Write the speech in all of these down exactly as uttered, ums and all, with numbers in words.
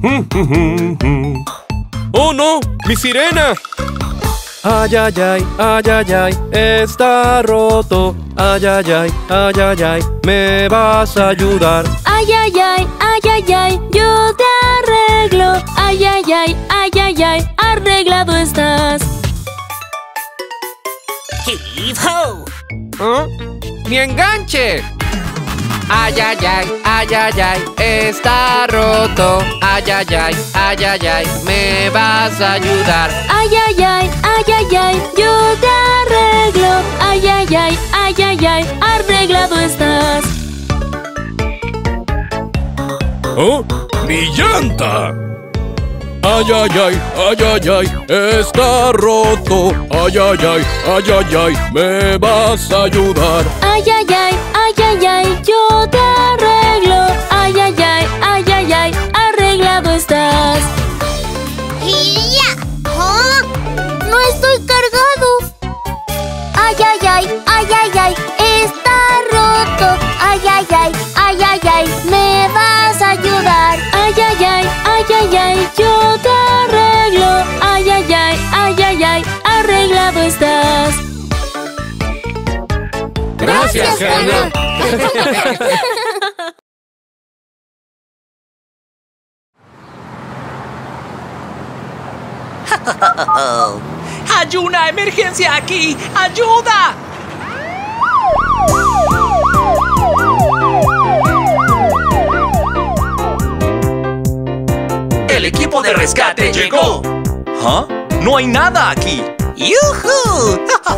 ¡Oh, no! ¡Mi sirena! Ay, ay, ay, ay, ay, ay, está roto. Ay, ay, ay, ay, ay, ay, ¿me vas a ayudar? Ay, ay, ay, ay, ay, ay, yo te arreglo. Ay, ay, ay, ay, ay, ay, arreglado estás. ¡Hip-ho! ¿Ah? ¡Mi enganche! Ay, ay, ay, ay, ay, ay, está roto. Ay, ay, ay, ay, ay, ay, ¿me vas a ayudar? Ay, ay, ay, ay, ay, ay, yo te arreglo. Ay, ay, ay, ay, ay, ay, arreglado estás. ¡Oh! ¡Mi llanta! Ay, ay, ay, ay, ay, ay, está roto. Ay, ay, ay, ay, ay, ay, ¿me vas a ayudar? Ay, ay, ay, ay, ay, ay, yo te arreglo. Ay, ay, ay, ay, ay, ay, arreglado estás. ¡Ya! ¿Oh? ¡No estoy cargado! ¡Ay, ay, ay, ay, ay, ay! ¡Está roto! ¡Ay, ay, ay, ay, ay, ay! ¿Me vas a ayudar? Ay, ay, ay, ay, ay, ay, yo te arreglo. Ay, ay, ay, ay, ay, ay, arreglado estás. Gracias, Hannah. ¡Hay una emergencia aquí! ¡Ayuda! El equipo de rescate llegó. ¿Ah? No hay nada aquí. ¡Yujú!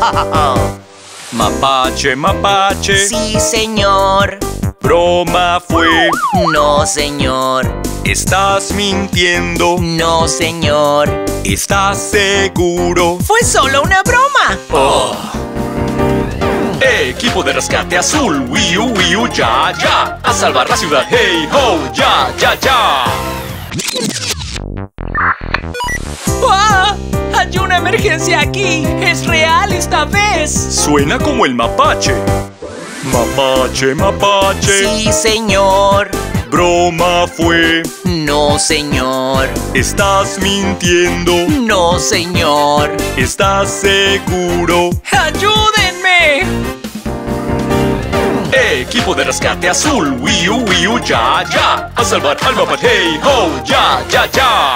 Mapache, mapache. Sí, señor. Broma fue. No, señor. ¿Estás mintiendo? No, señor. ¿Estás seguro? Fue solo una broma. Oh. Equipo de rescate azul. Wiu, wiu, ya, ya. A salvar la ciudad. Hey, ho, ya, ya, ya. ¡Ah! ¡Hay una emergencia aquí! ¡Es real esta vez! Suena como el mapache. Mapache, mapache. Sí, señor. Broma fue. No, señor. ¿Estás mintiendo? No, señor. ¿Estás seguro? ¡Ayúdenme! Equipo de rescate azul. Wiu, wiu, ya, ya. A salvar al mapache. Hey, ho, ya, ya, ya.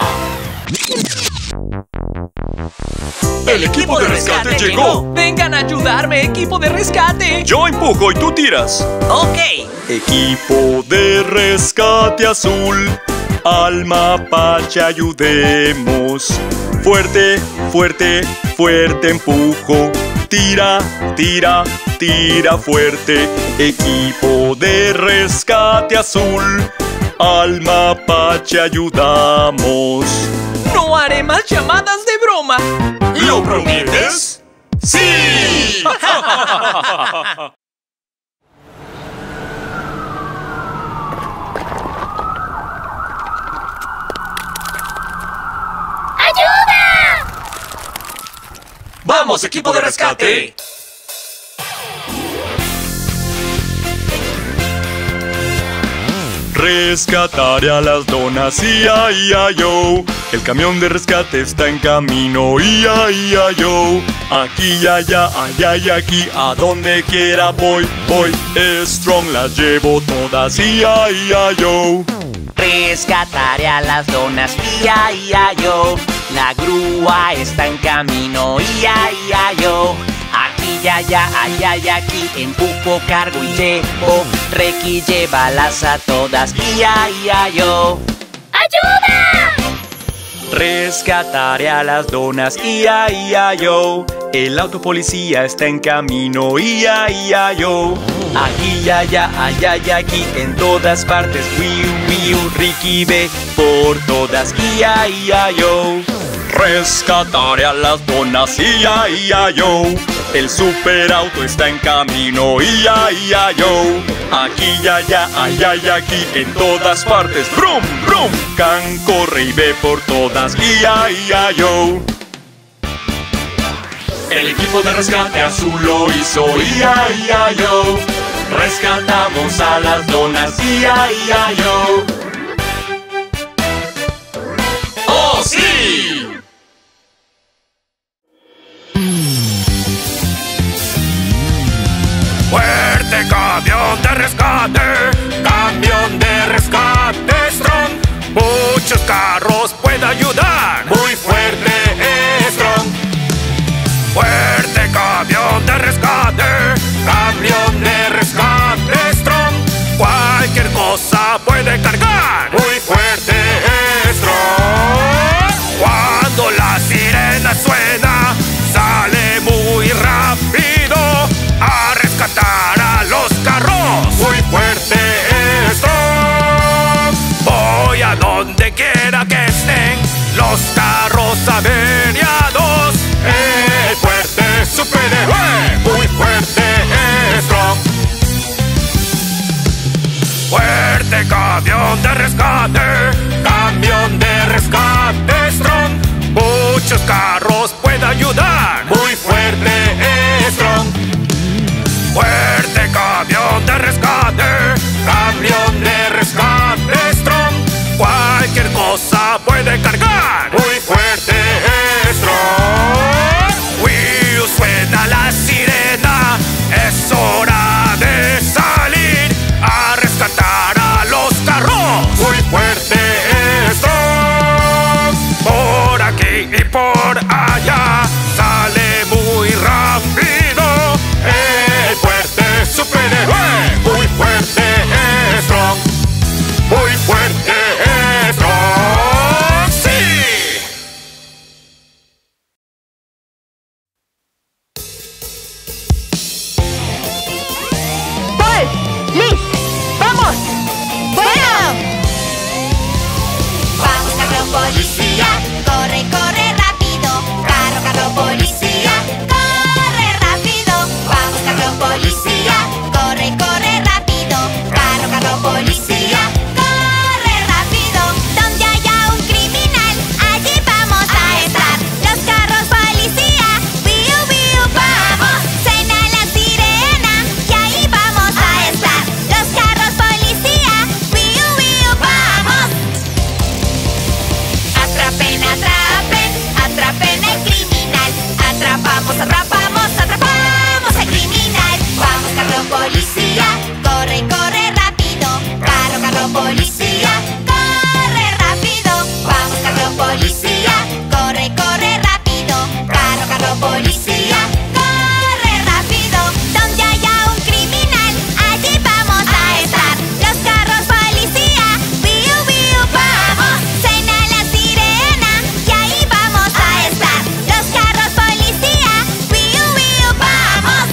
El equipo de rescate llegó. Vengan a ayudarme, equipo de rescate. Yo empujo y tú tiras. Ok. Equipo de rescate azul. Al mapache ayudemos. Fuerte, fuerte, fuerte empujo. Tira, tira, tira fuerte. Equipo de rescate azul. Al mapache ayudamos. No haré más llamadas de broma. ¿Lo prometes? ¡Sí! ¡Ayuda! ¡Vamos, equipo de rescate! Rescataré a las donas, ia, ia, yo. El camión de rescate está en camino, ia, ia, yo. Aquí, allá, allá y aquí, a donde quiera voy, voy. Strong las llevo todas, ia, ia, yo. Rescataré a las donas, ia, ia, yo. La grúa está en camino, ia, ia, yo. Aquí, ya, ya, allá y aquí, empujo, cargo y llevo. Requi, llévalas a todas, ia, ia, yo. ¡Ayuda! Rescataré a las donas, ia, ia, yo. El auto policía está en camino, ia, ia, yo. Aquí, ya, ya, allá y aquí, en todas partes, wiu, wiu, Ricky ve por todas, ia, ia, yo. Rescataré a las donas, ia, ia, yo. El superauto está en camino, ia, ia, yo. Aquí, ya, ya, allá y aquí, en todas partes, brum, brum. Can corre y ve por todas, ia, ia, yo. El equipo de rescate azul lo hizo, ia, ia, yo. Rescatamos a las donas, ia, ia, yo. nos pueda ayudar. Muy fuerte, Strong. Fuerte camión de rescate, Camión de rescate, Strong. cualquier cosa puede cargar. Muy fuerte, Strong. Wiu, suena la sirena, es hora de salir a rescatar a los carros. Muy fuerte, Strong. Por aquí y por allá sale muy rápido El fuerte superhéroe. Muy fuerte, Strong. Muy fuerte, Strong. ¡Sí! ¡Paul! ¡Liz! ¡Vamos! ¡Bueno! Vamos, carro policía, corre, corre rápido. Carro, carro policía, corre rápido. Vamos, carro policía, corre, corre rápido. Carro, carro policía, corre rápido. Donde haya un criminal, allí vamos a estar. Los carros policía, wiu, wiu, vamos. Suena la sirena y ahí vamos a estar. Los carros policía, wiu, wiu, vamos. Atrapen, atrapen, atrapen al criminal. Atrapamos, atrapamos, atrapamos al criminal. Vamos, carro policía, corre, corre rápido. Carro, carro policía, corre rápido. Vamos, carro policía, corre, corre rápido. Carro, carro policía, corre rápido. Donde haya un criminal, allí vamos a estar. Los carros policía, wiu, wiu, vamos. Suena la sirena y ahí vamos a estar. Los carros policía, wiu, wiu, vamos.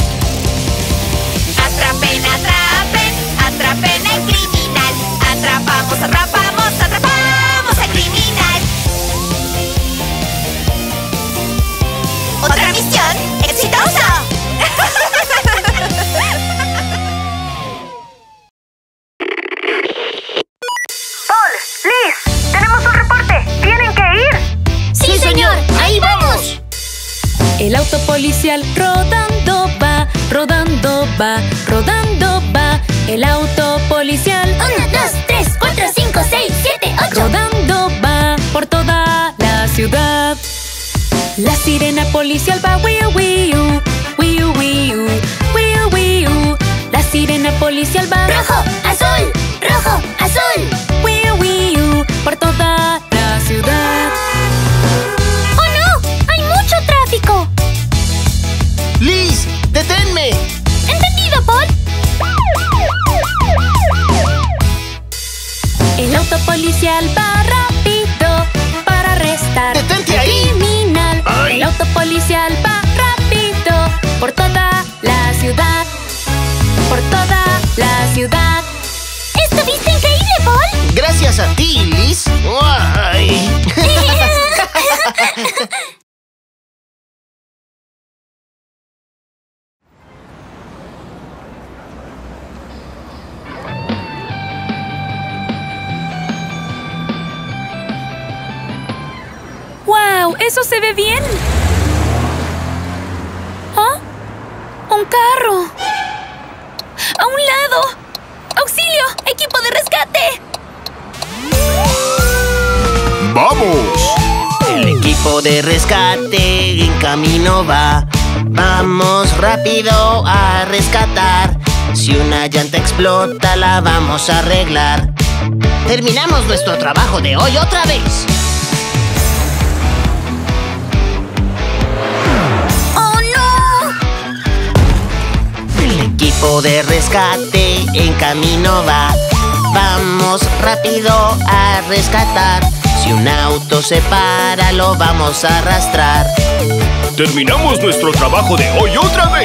Atrapen, atrapen, atrapen al criminal. Atrapamos, atrapamos, atrapamos al criminal. Otra misión exitosa. ¡Paul! ¡Liz! ¡Tenemos un reporte! ¡Tienen que ir! Sí, señor, ahí vamos. El auto policial rodando va, rodando va, rodando va. El auto policial Uno, dos, tres, cuatro, cinco, seis, siete, ocho. rodando va por toda la ciudad. La sirena policial va wiu wiu, wiu wiu, wiu wiu. La sirena policial va Rojo, azul, rojo, azul. wiu wiu por toda la ciudad. ¡Oh no! ¡Hay mucho tráfico! ¡Liz! ¡Deténme! ¿Entendido, Paul? El auto policial va rápido para arrestar ¡Detente al ahí! criminal. ¡Ay! El auto policial va rápido por toda la ciudad, por toda la ciudad. ¿Estuviste increíble, Paul? Gracias a ti, Liz. ¡Ay! ¡Wow! ¡Eso se ve bien! ¿Ah? ¡Un carro! ¡A un lado! ¡Auxilio! ¡Equipo de rescate! ¡Vamos! El equipo de rescate en camino va. Vamos rápido a rescatar. Si una llanta explota, la vamos a arreglar. Terminamos nuestro trabajo de hoy otra vez. ¡Oh, no! El equipo de rescate en camino va. Vamos rápido a rescatar. Si un auto se para, lo vamos a arrastrar. Terminamos nuestro trabajo de hoy otra vez.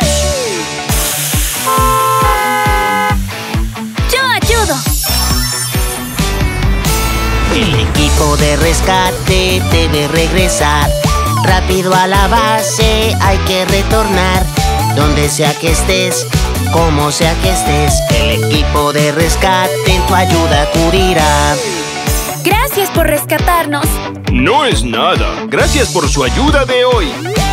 ¡Yo ayudo! El equipo de rescate debe regresar. Rápido a la base hay que retornar. Donde sea que estés, como sea que estés, el equipo de rescate en tu ayuda acudirá. Gracias por rescatarnos. No es nada. Gracias por su ayuda de hoy.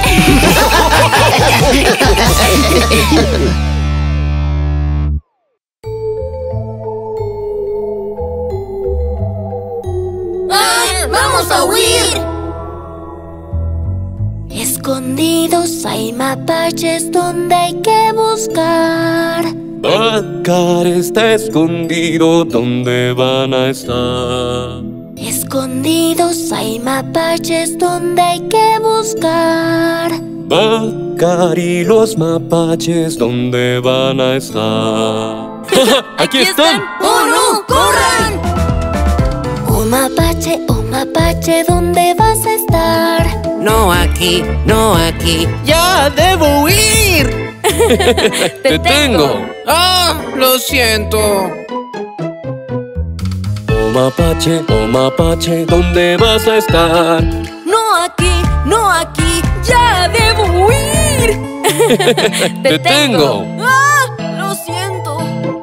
¡Ah! ¡Vamos a huir! Escondidos hay mapaches donde hay que buscar. Bacar está escondido. ¿Dónde van a estar? Escondidos hay mapaches donde hay que buscar. Bacar y los mapaches, ¿dónde van a estar? ¡Aquí están! ¡Oh, no! ¡Corran! Oh mapache, oh mapache, ¿dónde vas a estar? No aquí, no aquí. ¡Ya debo huir! ¡Te tengo! ¡Ah! Lo siento. Oh mapache, oh mapache, ¿dónde vas a estar? No aquí, no aquí, ya debo huir. ¡Te tengo! ¡Ah! Lo siento.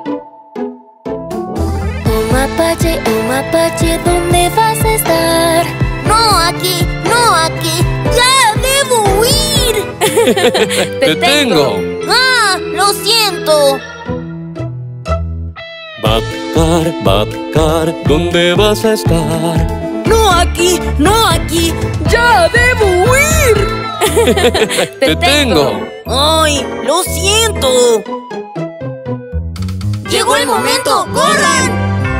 Oh mapache, oh mapache, ¿dónde vas a estar? ¡No aquí! ¡No aquí! ¡Ya debo huir! ¡Te tengo! ¡Ah! ¡Lo siento! Bacar, Bacar, ¿dónde vas a estar? No aquí, no aquí, ya debo huir. ¡Te tengo! ¡Ay, lo siento! ¡Llegó el momento! ¡Corran!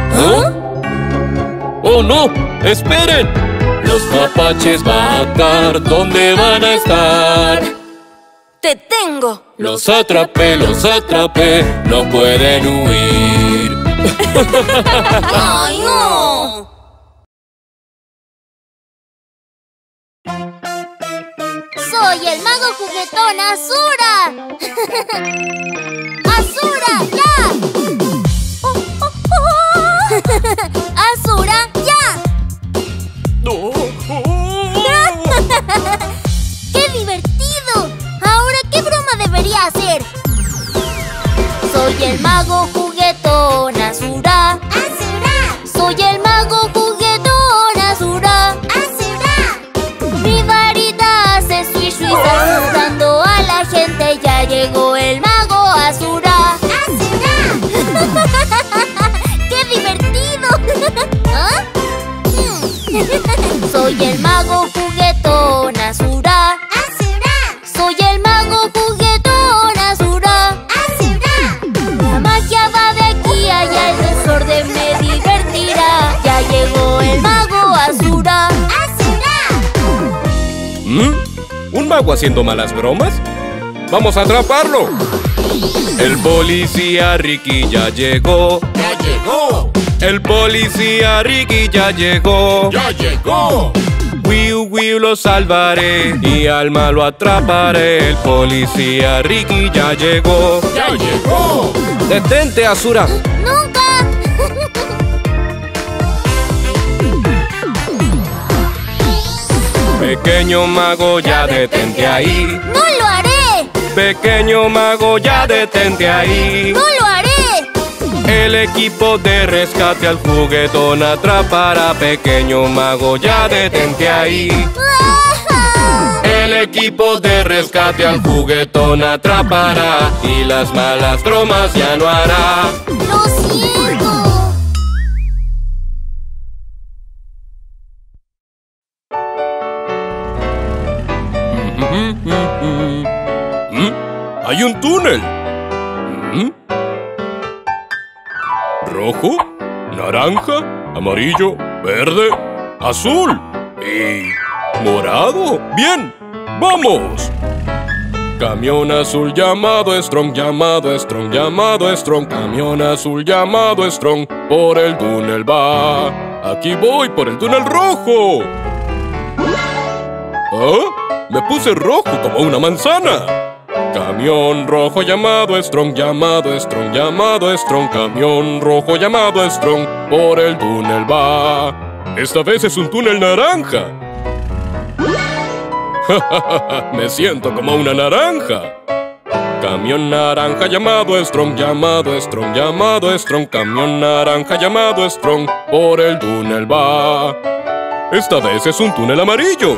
¿Ah? ¡Oh, no! ¡Esperen! Los mapaches Bacar, ¿dónde van a estar? ¡Te tengo! Los atrapé, los atrapé, no pueden huir. ¡Ay, no! ¡Soy el mago juguetón Azura! ¡Azura, ya! Oh, oh, oh. ¡Azura, ya! No. ¡Qué divertido! Ahora, ¿qué broma debería hacer? Soy el mago juguetón Azura. ¡Azura! Soy el mago juguetón Azura. ¡Azura! Mi varita hace swish swish asustando a la gente. Ya llegó el mago Azura. ¡Azura! ¡Qué divertido! ¿Ah? Soy el mago juguetón Azura. ¡Azura! Soy el mago juguetón Azura. ¡Azura! La magia va de aquí a allá, el desorden me divertirá. Ya llegó el mago Azura. ¡Azura! ¿Mm? ¿Un mago haciendo malas bromas? ¡Vamos a atraparlo! El policía Ricky ya llegó. ¡Ya llegó! El policía Ricky ya llegó. ¡Ya llegó! Wiu Wiu lo salvaré y al malo atraparé. El policía Ricky ya llegó. ¡Ya llegó! ¡Detente, Azura! ¡Nunca! Pequeño mago, ya detente ahí. ¡No lo haré! Pequeño mago, ya detente ahí. ¡No lo haré! El equipo de rescate al juguetón atrapará. Pequeño mago, ya detente ahí. El equipo de rescate al juguetón atrapará y las malas bromas ya no hará. ¡Lo siento! ¿Mm? ¡Hay un túnel! ¿Mm? ¿Rojo? ¿Naranja? ¿Amarillo? ¿Verde? ¿Azul? ¿Y morado? ¡Bien! ¡Vamos! Camión azul llamado Strong, llamado Strong, llamado Strong. Camión azul llamado Strong, por el túnel va. Aquí voy, por el túnel rojo. ¿Ah? Me puse rojo como una manzana. Camión rojo llamado Strong, llamado Strong, llamado Strong. Camión rojo llamado Strong, por el túnel va. Esta vez es un túnel naranja. Me siento como una naranja. Camión naranja llamado Strong, llamado Strong, llamado Strong. Camión naranja llamado Strong, por el túnel va. Esta vez es un túnel amarillo.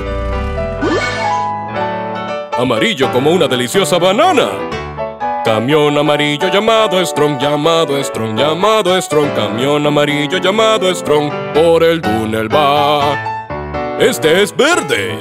Amarillo como una deliciosa banana. Camión amarillo llamado Strong, llamado Strong, llamado Strong. Camión amarillo llamado Strong, por el túnel va. Este es verde.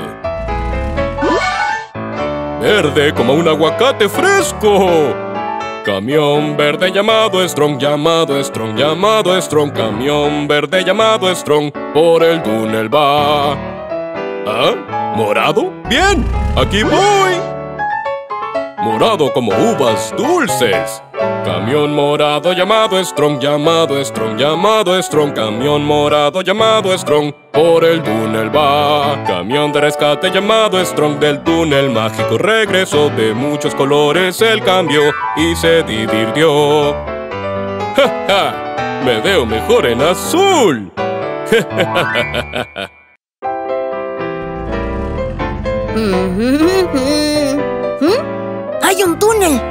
Verde como un aguacate fresco. Camión verde llamado Strong, llamado Strong, llamado Strong. Camión verde llamado Strong, por el túnel va. ¿Ah? ¿Morado? Bien, aquí voy. Morado como uvas dulces. Camión morado llamado Strong, llamado Strong, llamado Strong. Camión morado llamado Strong, por el túnel va. Camión de rescate llamado Strong, del túnel mágico regresó. De muchos colores el cambio y se divirtió. ¡Ja, ja! Me veo mejor en azul. ¡Hay un túnel!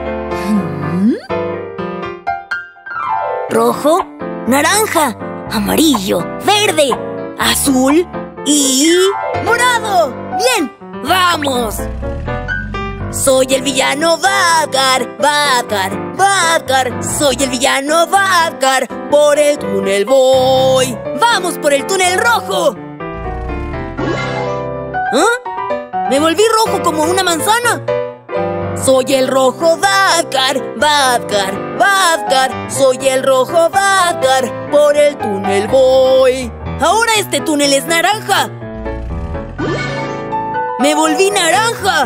Rojo, naranja, amarillo, verde, azul y... ¡morado! ¡Bien! ¡Vamos! Soy el villano Badgar, Badgar, Badgar. Soy el villano Badgar, por el túnel voy. ¡Vamos por el túnel rojo! ¿Ah? ¿Me volví rojo como una manzana? Soy el rojo Badgar, Badgar, Badgar. Soy el rojo Badgar, por el túnel voy. Ahora este túnel es naranja. ¡Me volví naranja!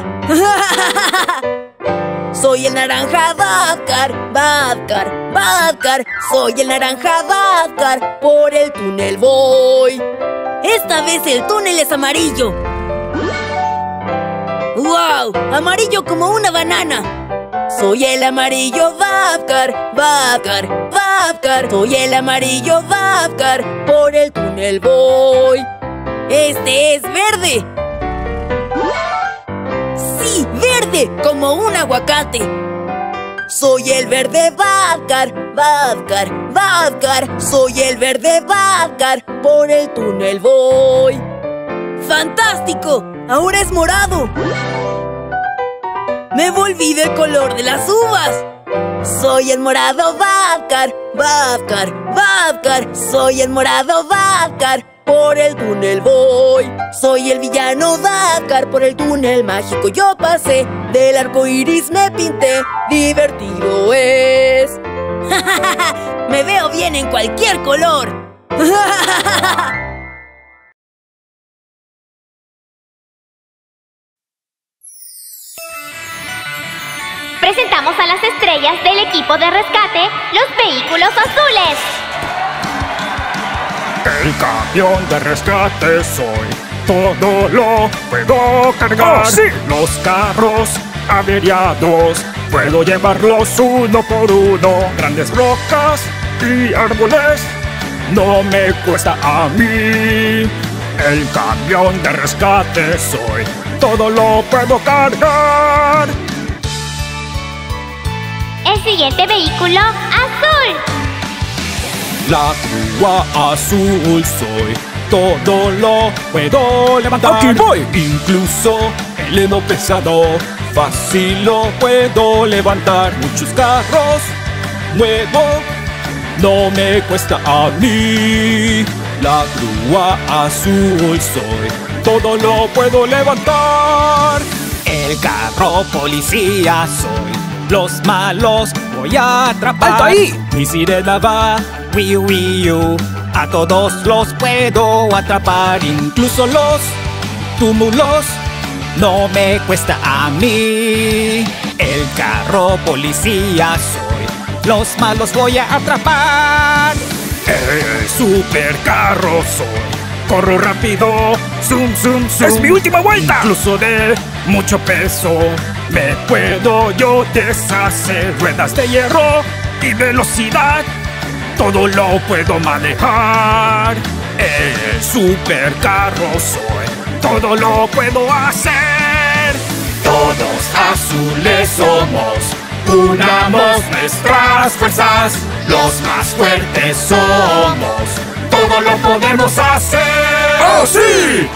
Soy el naranja Badgar, Badgar, Badgar. Soy el naranja Badgar, por el túnel voy. Esta vez el túnel es amarillo. ¡Wow! ¡Amarillo como una banana! Soy el amarillo Badgar, Badgar, Badgar. Soy el amarillo Badgar, por el túnel voy. ¡Este es verde! ¡Sí! ¡Verde! Como un aguacate. Soy el verde Badgar, Badgar, Badgar. Soy el verde Badgar, por el túnel voy. ¡Fantástico! ¡Ahora es morado! ¡Me volví del color de las uvas! Soy el morado Badgar, Badgar, Badgar. Soy el morado Badgar, por el túnel voy. Soy el villano Badgar, por el túnel mágico yo pasé. Del arco iris me pinté, divertido es. Me veo bien en cualquier color. Presentamos a las estrellas del equipo de rescate, los vehículos azules. El camión de rescate soy, todo lo puedo cargar. ¡Oh, sí! Los carros averiados, puedo llevarlos uno por uno. Grandes rocas y árboles, no me cuesta a mí. El camión de rescate soy, todo lo puedo cargar. El siguiente vehículo azul. La grúa azul soy, todo lo puedo levantar. ¡Aquí voy! Incluso el heno pesado, fácil lo puedo levantar. Muchos carros nuevos, no me cuesta a mí. La grúa azul soy, todo lo puedo levantar. El carro policía soy, los malos voy a atrapar. ¡Alto ahí! Mi sirena va, wiu wiu. A todos los puedo atrapar, incluso los túmulos, no me cuesta a mí. El carro policía soy, los malos voy a atrapar. El supercarro soy, corro rápido, zoom, zoom, zoom. ¡Es mi última vuelta! Incluso de mucho peso me puedo yo deshacer. Ruedas de hierro y velocidad, todo lo puedo manejar. El supercarro soy, todo lo puedo hacer. Todos azules somos, Unamos nuestras fuerzas, los más fuertes somos. Todo lo podemos hacer. ¡Oh, sí!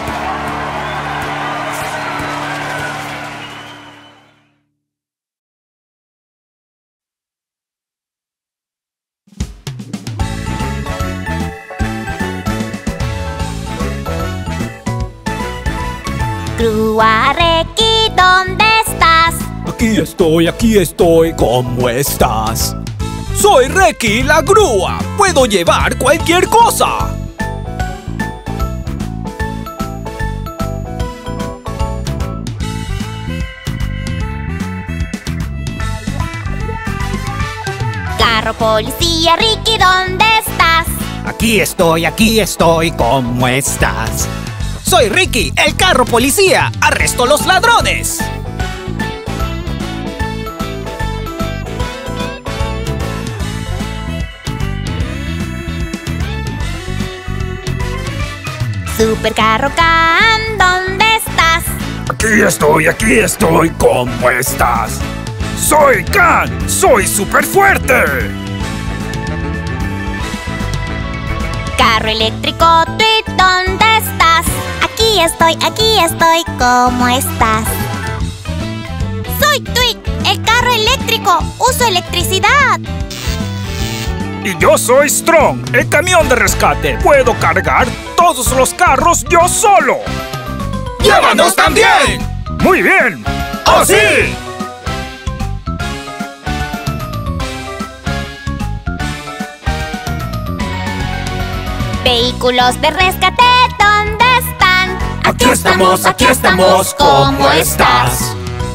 Grúa Reki, ¿dónde estás? Aquí estoy, aquí estoy, ¿cómo estás? Soy Reki, la grúa. Puedo llevar cualquier cosa. Carro policía, Ricky, ¿dónde estás? Aquí estoy, aquí estoy, ¿cómo estás? Soy Ricky, el carro policía. ¡Arresto a los ladrones! Supercarro Can, ¿dónde estás? Aquí estoy, aquí estoy, ¿cómo estás? Soy Can, soy súper fuerte. Carro eléctrico Tweet, ¿dónde estás? Aquí estoy, aquí estoy, ¿cómo estás? Soy Tweet, el carro eléctrico. Uso electricidad. Y yo soy Strong, el camión de rescate. Puedo cargar todos los carros yo solo. ¡Llévanos también! ¡Muy bien! ¡Oh, sí! Vehículos de rescate, ¿dónde están? Aquí estamos, aquí estamos, ¿cómo estás?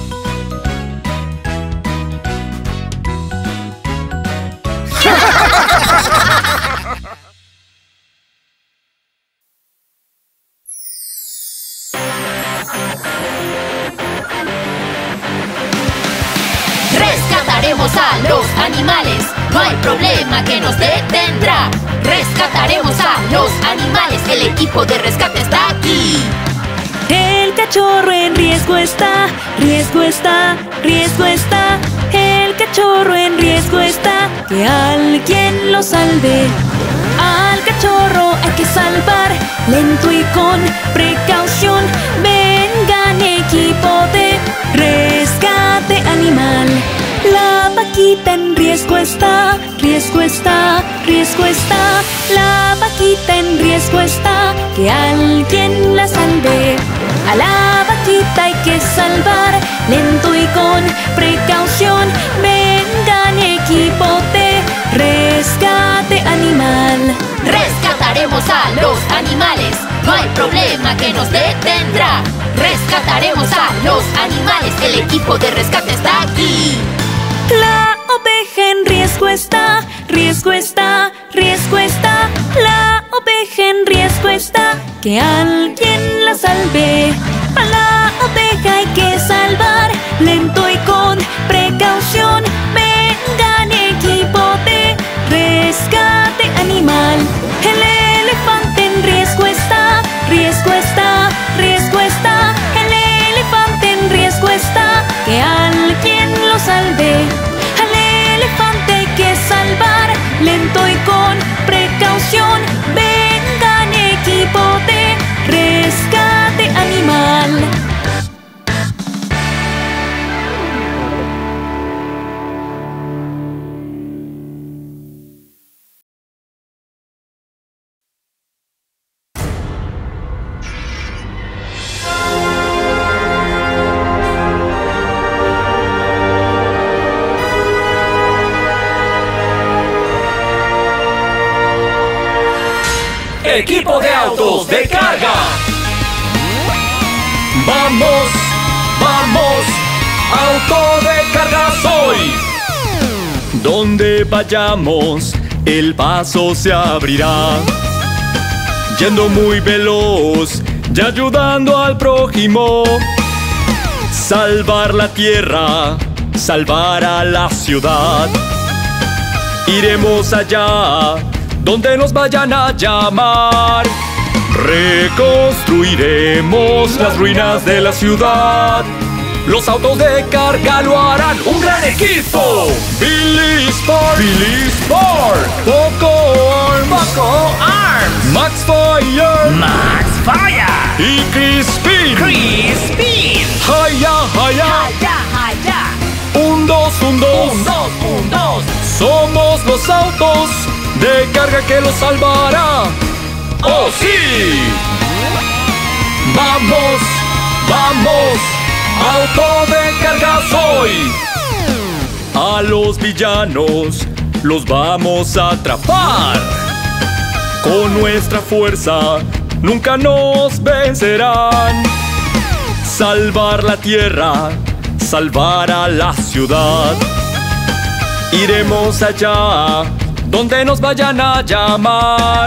Rescataremos a los animales, no hay problema que nos detendrá. Rescataremos a los animales, el equipo de rescate está aquí. El cachorro en riesgo está, riesgo está, riesgo está. El cachorro en riesgo está, que alguien lo salve. Al cachorro hay que salvar, lento y con precaución. Vengan equipo de rescate animal. La vaquita en riesgo está, riesgo está, riesgo está. La vaquita en riesgo está, que alguien la salve. A la vaquita hay que salvar, lento y con precaución. Vengan equipo de rescate animal. Rescataremos a los animales, no hay problema que nos detendrá. Rescataremos a los animales, el equipo de rescate está aquí. La oveja en riesgo está, riesgo está, riesgo está. La oveja en riesgo está, que alguien la salve. A la oveja hay que salvar, lento y con precaución. Vengan equipo de rescate animal. El elefante en riesgo está, riesgo está, riesgo está. El elefante en riesgo está, que alguien lo salve. Al elefante hay que salvar, lento y con precaución. Vengan equipo de rescate animal. Equipo de autos de carga. Vamos, vamos, auto de carga soy. Donde vayamos, el paso se abrirá. Yendo muy veloz y ayudando al prójimo. Salvar la tierra, salvar a la ciudad. Iremos allá donde nos vayan a llamar. Reconstruiremos las ruinas de la ciudad. Los autos de carga lo harán un gran equipo. Billy Spark, Billy Spark, Poco Arms, Poco Arms, Max Fire, Max Fire y Crispin, Crispin. Haya, haya, Haya, haya. un dos, un dos, Un, dos, un, dos. somos los autos de carga que los salvará. ¡Oh, sí! ¡Vamos! ¡Vamos! ¡Auto de carga soy! A los villanos los vamos a atrapar. Con nuestra fuerza nunca nos vencerán. Salvar la tierra, salvar a la ciudad. Iremos allá donde nos vayan a llamar.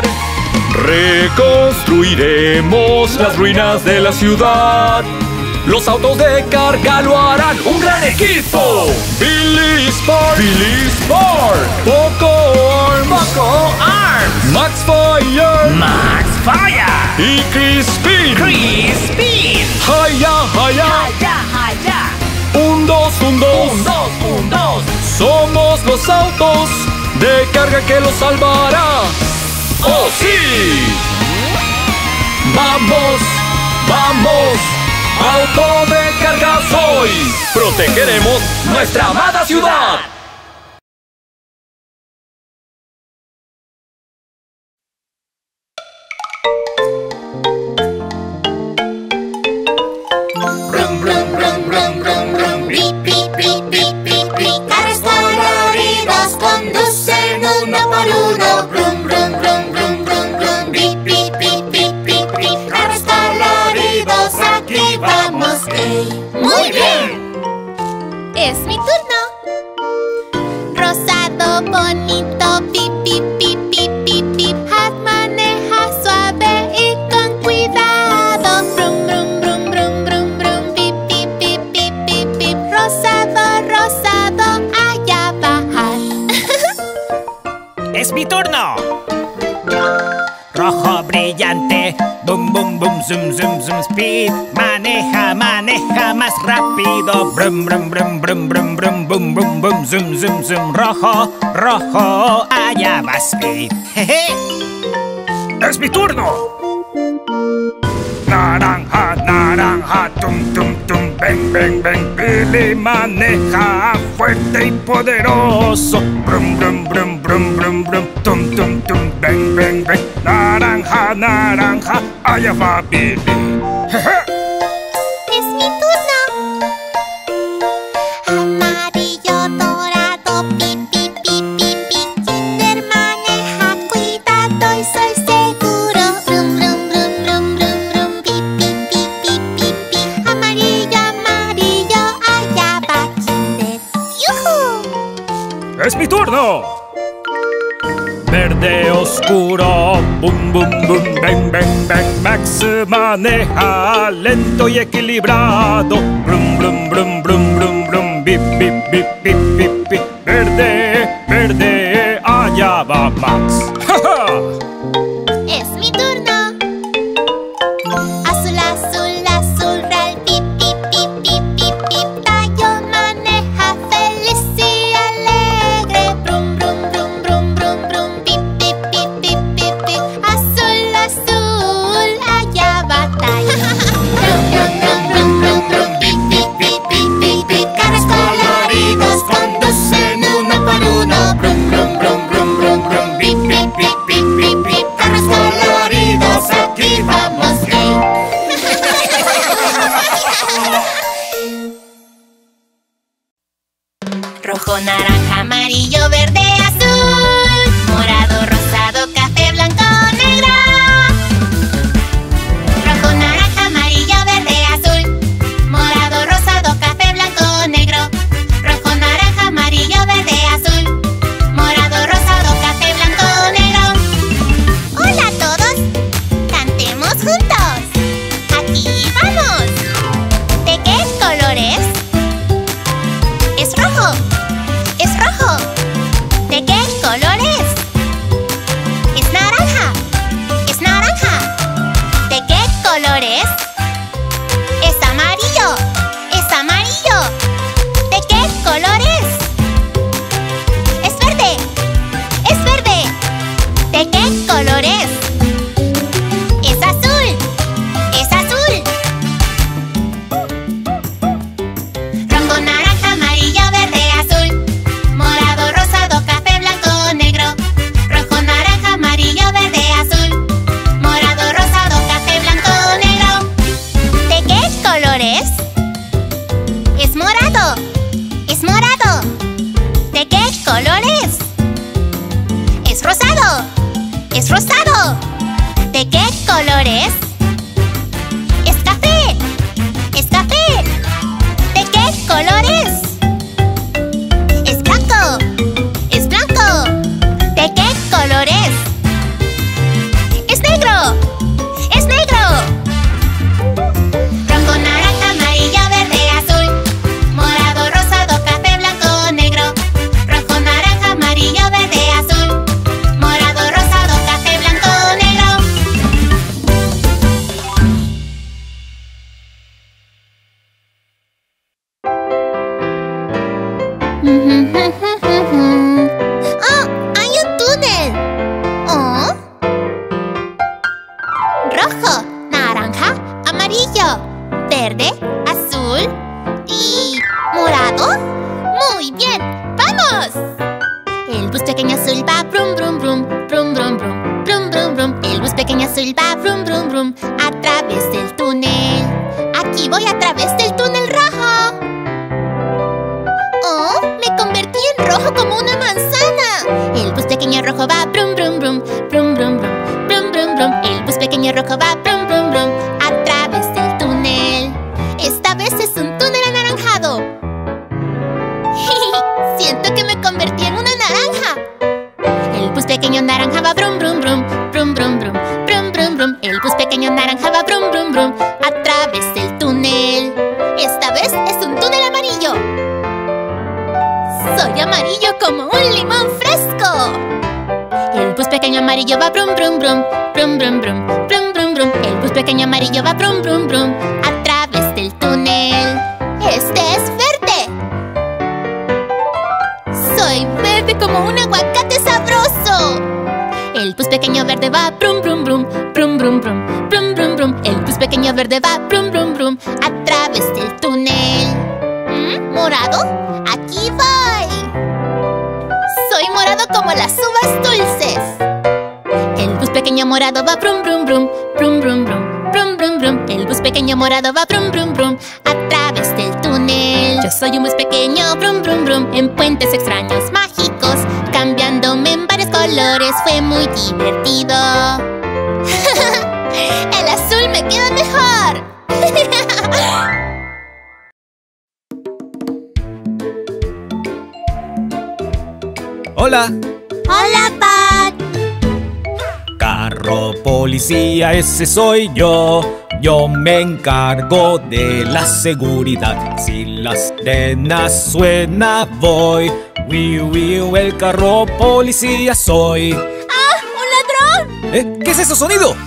Reconstruiremos las ruinas de la ciudad. Los autos de carga lo harán un gran equipo. Billy Spark, Billy Spark, Poco Arms, Poco Arms, Max Fire, Max Fire y Crispin, Crispin. Haya, haya, Haya, haya. un dos, un dos, Un, dos, un, dos. somos los autos de carga que los salvará. ¡Oh, sí! ¡Vamos! ¡Vamos! ¡Auto de carga soy! ¡Protegeremos nuestra amada ciudad! Brum, brum, brum, brum, brum, brum. Beep, beep, beep, beep, beep, beep. Carros coloridos conducen uno por uno. Brum, brum, brum, brum, brum, brum. Beep, beep, beep, beep, beep, beep. Carros coloridos, aquí vamos. ¡Ey! ¡Muy bien! Es mi turno. Rosado, bonito, pip, pip, pip, pip, pip, pip. Hat maneja suave y con cuidado. Brum, brum, brum, brum, brum, brum. Pip, pip, pip, pip, pip, pip. Rosado, rosado, allá bajar. Es mi turno. Rojo brillante, boom, boom, boom, zoom, zoom, zoom, speed. Maneja, maneja más rápido. Brum, brum, brum, brum, brum, brum, boom, boom, boom, zoom, zoom, zoom. Rojo, rojo, allá va speed. Jeje. Es mi turno. Naranja, naranja, tum, tum, tum, ven, ven, ven. Billy maneja fuerte y poderoso. Brum, brum, brum, brum, brum, brum, tum, tum, tum, ven, ven, ven. Naranja, naranja, allá va Billy. Jeje. Es mi turno. Amarillo, dorado, pip, pip, pip, pip, pip. Kinder maneja, cuidado y soy seguro. Brum, brum, brum, brum, brum, brum, pip, pip, pip, pip, pip, pip. Amarillo, amarillo, allá va Kinder. ¡Yujú! Es mi turno. Verde oscuro, boom, boom, boom, bang, bang, bang. Max maneja lento y equilibrado. Brum, brum, brum, brum, brum, brum, bip, bip, bip, bip, bip, bip. Verde, verde, allá va Max. ¡Ja, ja! Es mi turno. Azul, azul, azul, real, pip, pip, pip, pip, pip, pip. Tallo maneja feliz y alegre. Brum, brum, brum, brum, brum, brum, pip, pip, pip, pip, pip, pip. Azul, azul, allá va Tallo. Brum, brum, brum, brum, brum, brum. Beep, beep, beep, beep, beep, beep. Carros coloridos conducen uno por uno. Brum, brum, brum, brum, brum, brum. Beep, beep, beep, beep, beep, beep. Carros coloridos, aquí vamos. ¡Ey! Rojo, naranja, amarillo, verde, azul. Morado, rosado, café, blanco, negro. Rojo, naranja, amarillo, verde, azul. Morado, rosado, café, blanco, negro. Rojo, naranja, amarillo, verde, azul. Morado, rosado, café, blanco, negro. Hola a todos. Cantemos juntos. Aquí vamos. ¿De qué color es? Es rojo. Es rojo. ¿De qué color es? morado. Es morado. ¿De qué color es? Es rosado. Es rosado. ¿De qué color es? Es café. Es café. ¿De qué color es? Es blanco. Es blanco. ¿De qué color es? Es negro. Es negro. Rojo, naranja, amarillo, verde, azul. Morado, rosado, café, blanco, negro. Rojo, naranja, amarillo, verde, azul. Morado, rosado, café, blanco, negro. ¡Oh! ¡Hay un túnel! ¡Oh! Rojo, naranja, amarillo, verde, azul y morado. ¡Muy bien! ¡Vamos! El bus pequeño azul va brum brum brum, brum brum brum, brum brum brum. El bus pequeño azul va brum brum brum a través del túnel. Aquí voy a través del túnel rojo. ¡Oh! Me convertí en rojo como una manzana. El bus pequeño rojo va brum brum brum, brum brum brum, brum brum brum. El bus pequeño rojo va brum brum brum a través del túnel. Esta vez es un túnel anaranjado. Siento que me convertí en una naranja. El bus pequeño naranja va brum brum brum, brum brum brum, brum brum brum. El bus pequeño naranja va brum brum brum a través del túnel. Esta vez es un túnel amarillo. Soy amarillo como un limón fresco. El bus pequeño amarillo va brum brum brum, brum brum brum, brum brum brum. El bus pequeño amarillo va brum brum brum a través del túnel. Este es verde. Soy verde como un aguacate sabroso. El bus pequeño verde va brum brum brum, brum brum brum, brum brum brum. El bus pequeño verde va brum brum brum a través del túnel. ¿Mm? ¿Morado? Aquí voy. Soy morado como las uvas dulces. El bus pequeño morado va brum brum brum, brum brum brum, brum brum brum. El bus pequeño morado va brum brum brum a través del túnel. Yo soy un bus pequeño brum brum brum en puentes extraños mágicos, cambiándome en varios colores. Fue muy divertido. El azul me queda mejor. Hola. Hola, Pat. Carro policía, ese soy yo. Yo me encargo de la seguridad. Si las sirenas suena voy. Wiu, wiu, el carro policía soy. ¡Ah! ¡Un ladrón! ¿Eh? ¿Qué es ese sonido?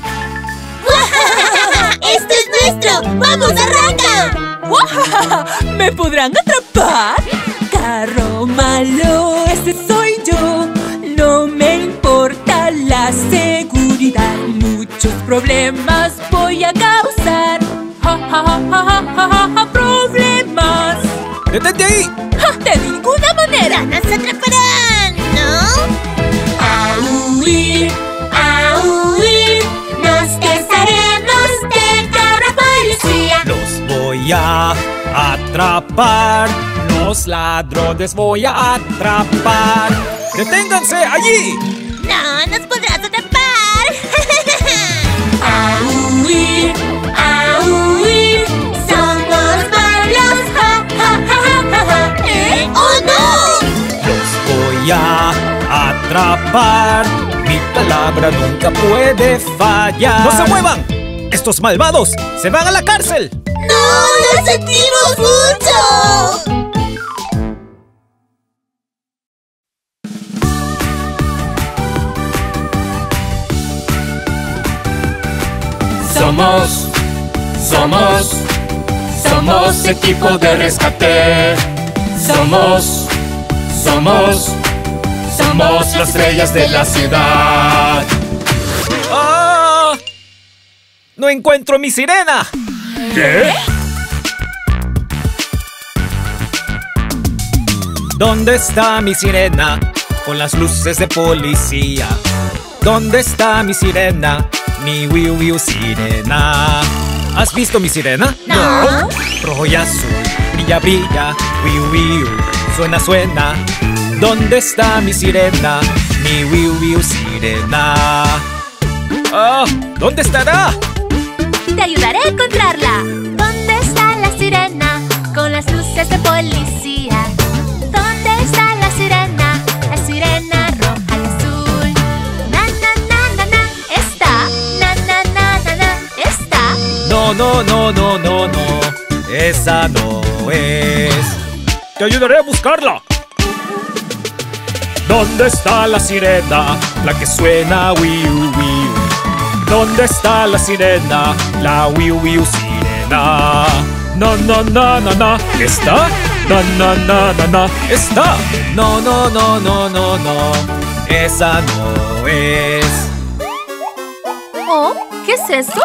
¡Este es nuestro! ¡Vamos, arranca! ¿Me podrán atrapar? Carro malo, ese soy yo. No me importa la seguridad. Muchos problemas voy a causar. Ja, ja, ja, ja, ja, ja, ja, problemas. ¡Detente ahí! Ja, de ninguna manera. ¡Nos atraparán! ¿No? A huir, a huir. Nos desharemos del carro policía. Los voy a atrapar. Los ladrones voy a atrapar. ¡Deténganse allí! ¡No nos podrás atrapar! A huir, a huir. Somos malos. Ja, ja, ja, ja, ja. ¿Eh? ¡Oh, no! Los voy a atrapar. Mi palabra nunca puede fallar. ¡No se muevan! ¡Estos malvados se van a la cárcel! ¡No! ¡Lo sentimos mucho! Somos, somos, somos equipo de rescate. Somos, somos, somos las estrellas de la ciudad. ¡Ah! ¡No encuentro mi sirena! ¿Qué? ¿Dónde está mi sirena? Con las luces de policía. ¿Dónde está mi sirena? Mi wiu wiu sirena. ¿Has visto mi sirena? No. Rojo y azul. Brilla, brilla, wiu, wiu. Suena, suena. ¿Dónde está mi sirena? Mi wiu, wiu, sirena. ¡Ah! ¿Dónde estará? Te ayudaré a encontrarla. ¿Dónde está la sirena? Con las luces de policía. ¿Dónde está la sirena? La sirena roja y azul. Na, na, na, na, na. ¿Está? Na, na, na, na, na. ¿Está? No, no, no, no, no, no. Esa no es. Te ayudaré a buscarla. ¿Dónde está la sirena? La que suena wiu, wiu. ¿Dónde está la sirena? La wiu, wiu, sirena. No, no, no, no, no. ¿Está? No, no, no, no, no. ¿Está? No, no, no, no, no, no. Esa no es. Oh, ¿qué es eso?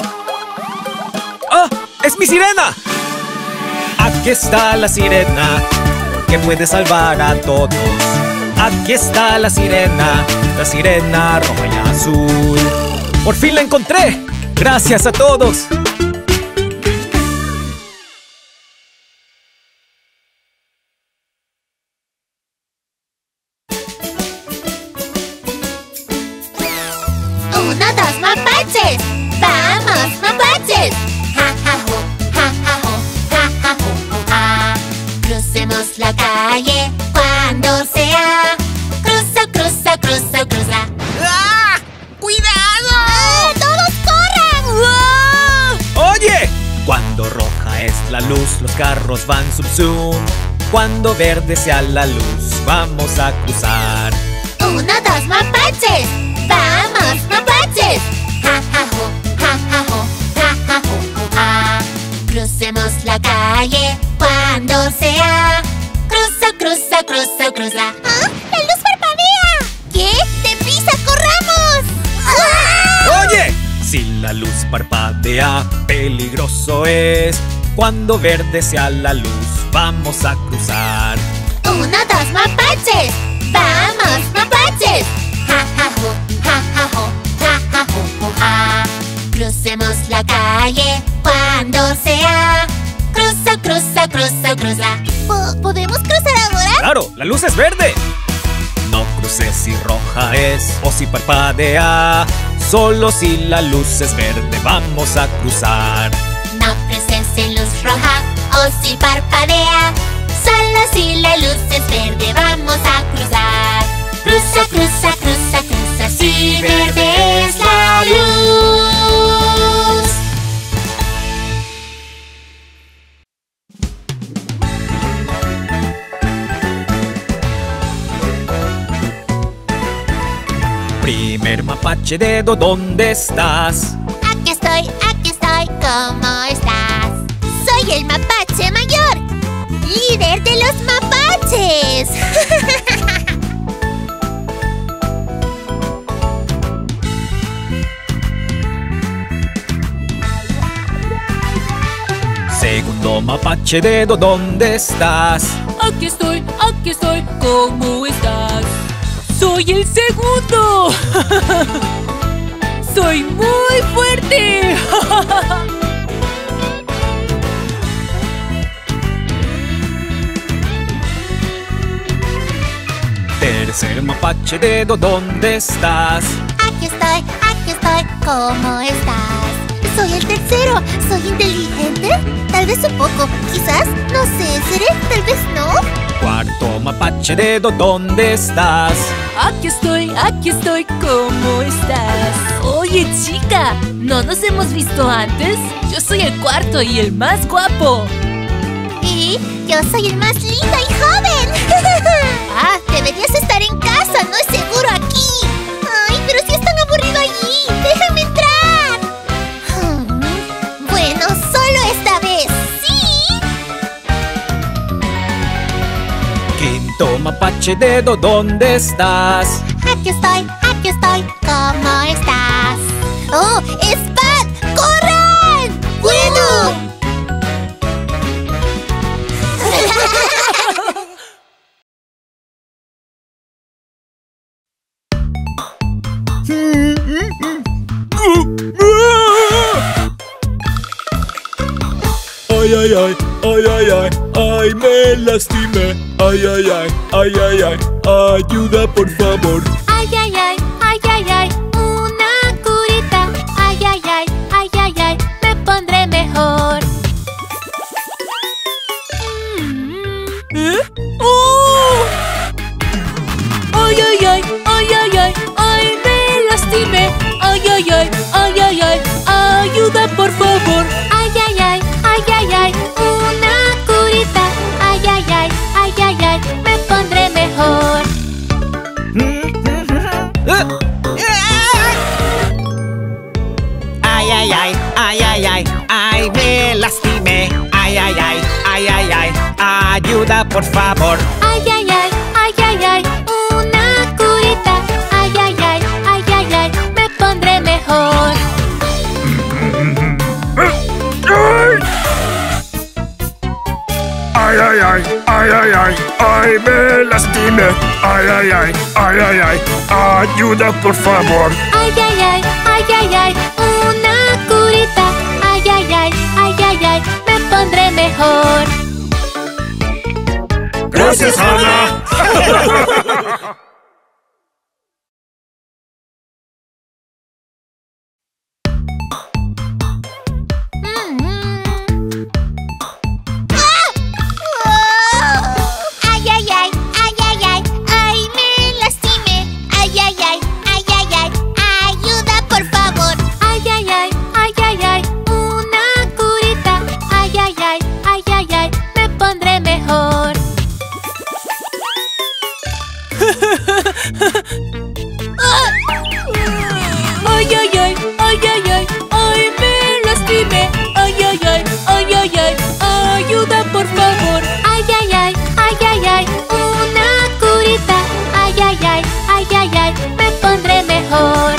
¡Ah! ¡Es mi sirena! Aquí está la sirena que puede salvar a todos. Aquí está la sirena, la sirena roja y azul. ¡Por fin la encontré! ¡Gracias a todos! Uno, dos, mapaches. ¡Vamos, mapaches! Ja, ja, jo, ja, ja, jo, ja, ja, jo, jo, ja. Crucemos la calle cuando sea. Cruza, cruza, cruza, cruza. ¡Ah! ¡Cuidado! ¡Ah! ¡Todos corran! ¡Wow! ¡Oye! Cuando roja es la luz, los carros van zum zum. Cuando verde sea la luz, vamos a cruzar. Uno, dos, mapaches. ¡Vamos, mapaches! Ja, ja, jo, ja, ja, jo, ja, ja, jo, jo, ja. Crucemos la calle cuando sea. Cruza, cruza, cruza, cruza. ¿Ah? ¡La luz parpadea! ¿Qué? ¡Deprisa, corramos! ¡Ah! ¡Oye! Si la luz parpadea, peligroso es. Cuando verde sea la luz, vamos a cruzar. Uno, dos, mapaches. ¡Vamos, mapaches! Ja, ja, jo, ja, ja, jo, ja, ja, jo, jo, ja. Crucemos la calle cuando sea. Cruza, cruza, cruza, cruza. ¿Podemos cruzar ahora? ¡Claro! ¡La luz es verde! No cruces si roja es o si parpadea. Solo si la luz es verde vamos a cruzar. No cruces en luz roja o si parpadea. Solo si la luz es verde vamos a cruzar. Cruza, cruza, cruza, cruza. Si verde es la luz. Primer mapache dedo, ¿dónde estás? Aquí estoy, aquí estoy, ¿cómo estás? Soy el mapache mayor, líder de los mapaches. Segundo mapache dedo, ¿dónde estás? Aquí estoy, aquí estoy, ¿cómo estás? ¡Soy el segundo! ¡Soy muy fuerte! Tercer mapache dedo, ¿dónde estás? Aquí estoy, aquí estoy, ¿cómo estás? Soy el tercero, ¿soy inteligente? Tal vez un poco, quizás, no sé, ¿seré? Tal vez no. Cuarto mapache dedo, ¿dónde estás? Aquí estoy, aquí estoy, ¿cómo estás? Oye, chica, ¿no nos hemos visto antes? Yo soy el cuarto y el más guapo. Y yo soy el más lindo y joven. Ah, deberías estar en casa, no es seguro aquí. Ay, pero si es tan aburrido allí, déjame entrar. Hmm, bueno, solo esta vez, ¿sí? Quinto mapache dedo, ¿dónde estás? Aquí estoy, aquí estoy, ¿cómo estás? ¡Oh, es Pat! ¡Corran! ¡Bueno! Ay, ay, ay, ay, ay, ay, ay, me lastimé. Ay, ay, ay, ay, ay, ay, ayuda por favor. Ay, ay, ay, ay, ay, ay, una curita. Ay, ay, ay, ay, ay, ay, me pondré mejor. ¿Eh? ¡Oh! ¡Ay, ay, ay, ay, ay, ay, ay, me lastimé! ¡Ay, ay, ay, ay, ay, ay, ayuda por favor! Ay, ay, ay, ay, ay, ay, una curita. Ay, ay, ay, ay, ay, ay, me pondré mejor. Ay, ay, ay, ay, ay, ay, ay, me lastimé. Ay, ay, ay, ay, ay, ay, ayuda por favor. Ay, ay, ay, ay, ay, ay, una curita. Ay, ay, ay, ay, ay, ay, me pondré mejor. Ay, ay, ay, ay, ay, ay, ay, me lastimé. Ay, ay, ay, ay, ay, ay, ayuda por favor. Ay, ay, ay, ay, ay, ay, una curita. Ay, ay, ay, ay, ay, ay, me pondré mejor. Gracias, Ana. Ay, ay, ay, ay, ay, ay, ay, me lastimé. Ay, ay, ay, ay, ay, ay, ayuda por favor. Ay, ay, ay, ay, ay, ay, una curita. Ay, ay, ay, ay, ay, ay, me pondré mejor. ¡Ay, ay, ay, ay, ay, ay, ay, me lastimé! ¡Ay, ay, ay, ay, ay, ay, ayuda por favor! Ay, ay, ay, ay, ay, ay, una curita. Ay, ay, ay, ay, ay, ay, me pondré mejor.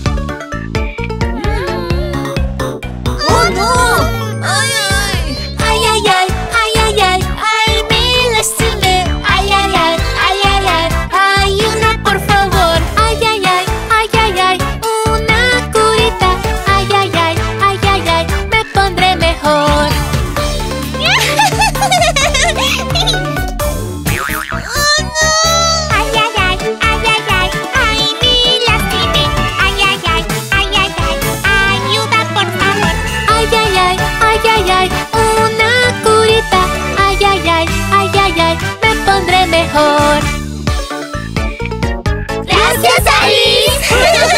¡Oh, no! ¡Ay, ay! ¡Ay, ay, ay! ¡Ay, ay, ay! ¡Ay, me lastimé! ¡Ay, ay, ay! ¡Ay, ay, ay! ¡Ayuda, por favor! Ay, ay, ay, ay, ay, ay, una curita. Ay, ay, ay, ay, ay, ay, me pondré mejor. ¡Oh, no! ¡Ay, ay, ay! ¡Ay, ay, ay! ¡Ay, me lastimé! ¡Ay, ay, ay! ¡Ay, ay, ay! ¡Ayuda, por favor! Ay, ay, ay, ay, ay, ay, una curita. Ay, ay, ay, ay, ay, ay, me pondré mejor. ¡Gracias, Alice!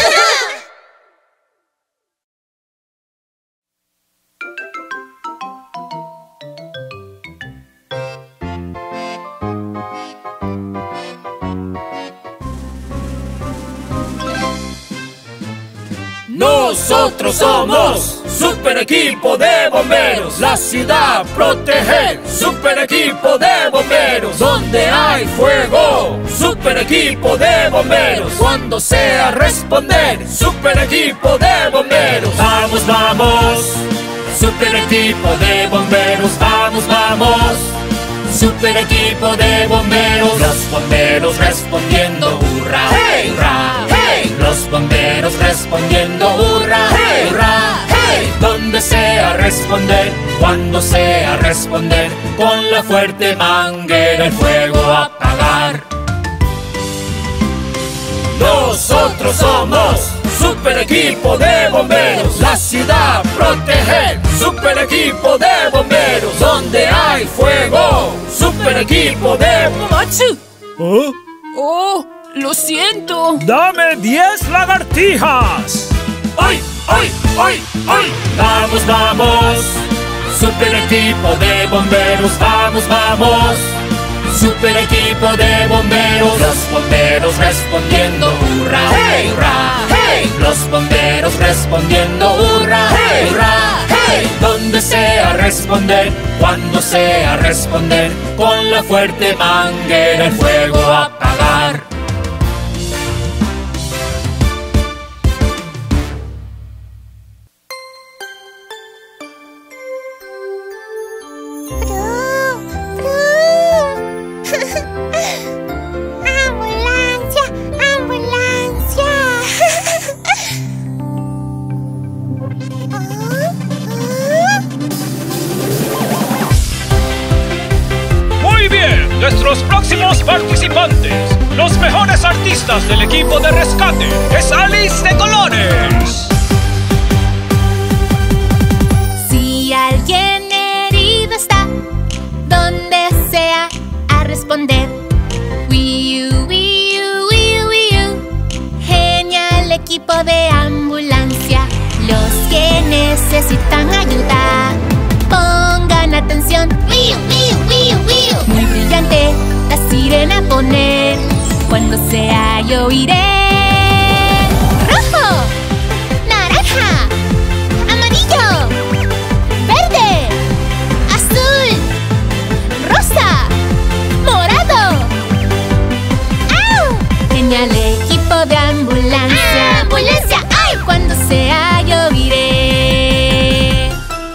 Nosotros somos Super Equipo de Bomberos. La ciudad proteger. Super Equipo de Bomberos. Donde hay fuego. Super Equipo de Bomberos. Cuando sea responder. Super Equipo de Bomberos. Vamos, vamos. Super Equipo de Bomberos. Vamos, vamos. Super Equipo de Bomberos. Los bomberos respondiendo. Hurra, hey, hurra, hey. Los bomberos respondiendo. Hurra, hey, hurra, hey. Donde sea responder. Cuando sea responder. Con la fuerte manguera el fuego apagar. Nosotros somos Super Equipo de Bomberos. La ciudad proteger. Super Equipo de Bomberos. Donde hay fuego. Super Equipo de ¡Machu! ¿Oh? ¡Oh! ¡Lo siento! ¡Dame diez lagartijas! ¡Ay, ay, ay, ay! Vamos, vamos. Super Equipo de Bomberos. Vamos, vamos. Super Equipo de Bomberos. Los bomberos respondiendo. Hurra, hey, hurra, hey. Los bomberos respondiendo. Hurra, hey, hurra, hey. Donde sea responder. Cuando sea responder. Con la fuerte manguera el fuego apagar. ¡Ambulancia! ¡Ambulancia! ¿Ah? ¿Ah? nuestros próximos participantes, los mejores artistas del equipo de rescate. ¡Es Alice de Colores! Si alguien herido está, donde sea, a responder. Wiu, wiu, wiu, wiu. Genial equipo de ambulancia. Los que necesitan ayuda, pongan atención. Wiu, wiu, wiu, wiu. Muy brillante, la sirena poner. Cuando sea yo iré. Rojo, naranja, amarillo, verde, azul, rosa, morado. ¡Au! Genial equipo de ambulancia. ¡Ah, ambulancia! ¡Ay! Cuando sea yo iré.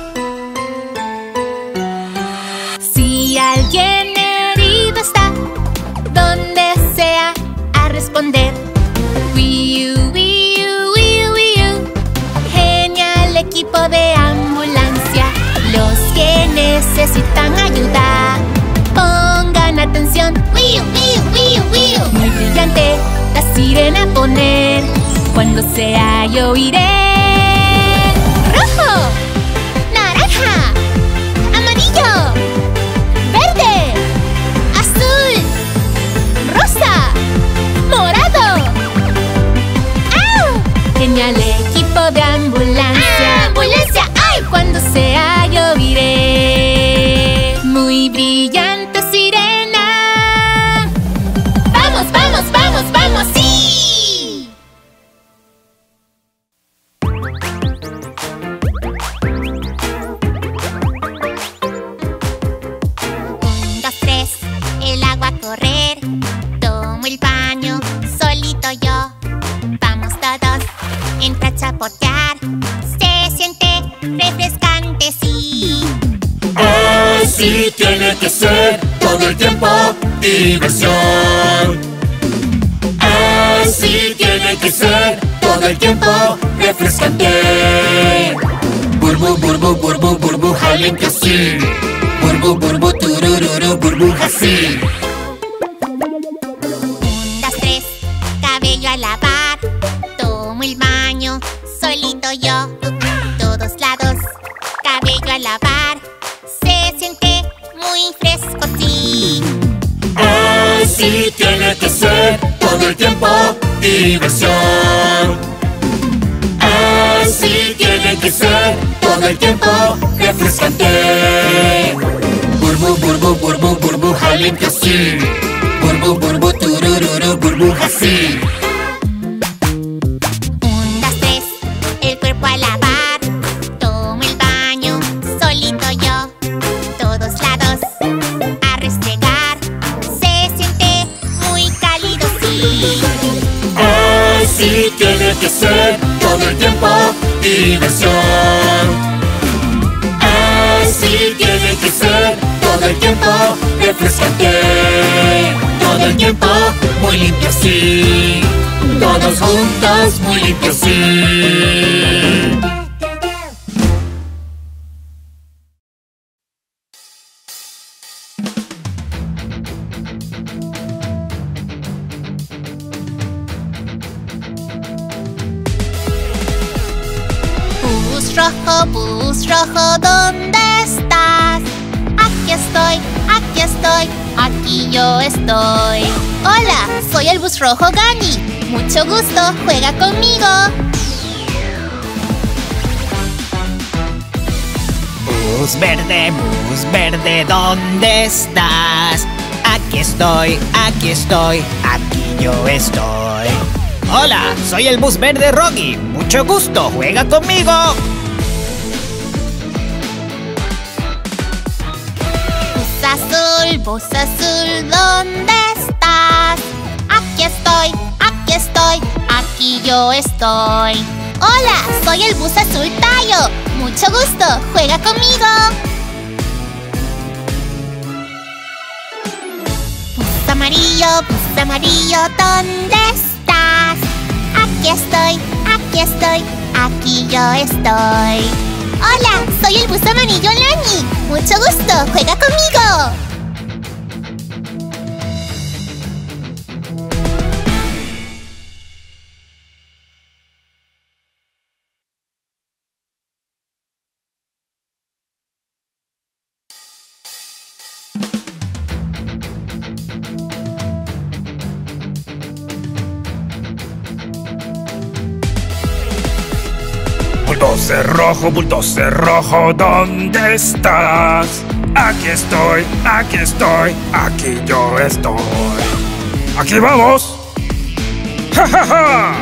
Si alguien herido está, donde sea, a responder. Wiu, wiu, wiu, wiu. Genial equipo de ambulancia. Los que necesitan ayuda, pongan atención. Wiu, wiu, wiu, wiu. Muy brillante, la sirena poner. Cuando sea yo iré. Rojo, naranja, amarillo, verde, azul, rosa, morado. ¡Au! Genial equipo de ambulancia. ¡Ah, ambulancia! ¡Ay! Cuando sea yo iré. Muy brillante sirena. ¡Vamos, vamos, vamos, vamos! ¡Sí! Un, dos, tres, el agua a correr. Tomo el baño, solito yo. Vamos todos, entra a chapotear. Se siente refrescante, sí. Así tiene que ser todo el tiempo diversión. Así tiene que ser todo el tiempo refrescante. Burbu, burbu, burbu, burbuja limpia, sí. Burbu, burbu, turururu, burbuja, sí. Un, dos, tres, cabello a lavar. Tomo el baño, solito yo. Todos lados, cabello a lavar. Se siente muy fresco, sí. Así tiene que ser todo el tiempo diversión. Así tiene que ser todo el tiempo refrescante. Burbu, burbu, burbu, burbuja limpia, sí. Burbu, burbu, turururu, burbuja, sí. Un, dos, tres, el cuerpo a lavar. Tomo el baño, solito yo. Todos lados, a restregar. Se siente muy cálido, sí. Así tiene que ser todo el tiempo diversión. Así tiene que ser todo el tiempo refrescante. Todo el tiempo muy limpio, sí. Todos juntos muy limpios, sí. Bus rojo, bus rojo, ¿dónde estás? Aquí estoy, aquí estoy, aquí yo estoy. Hola, soy el bus rojo Gani. Mucho gusto, juega conmigo. Bus verde, bus verde, ¿dónde estás? Aquí estoy, aquí estoy, aquí yo estoy. Hola, soy el bus verde Rocky. Mucho gusto, juega conmigo. Bus azul, bus azul, ¿dónde estás? Aquí estoy, aquí estoy, aquí yo estoy. Hola, soy el bus azul Tayo. Mucho gusto, juega conmigo. Bus amarillo, bus amarillo, ¿dónde estás? Aquí estoy, aquí estoy, aquí yo estoy. Hola, soy el bus amarillo Lani. Mucho gusto, juega conmigo. Bulldozer rojo, bulldozer rojo, ¿dónde estás? Aquí estoy, aquí estoy, aquí yo estoy. ¡Aquí vamos! ¡Ja, ja, ja!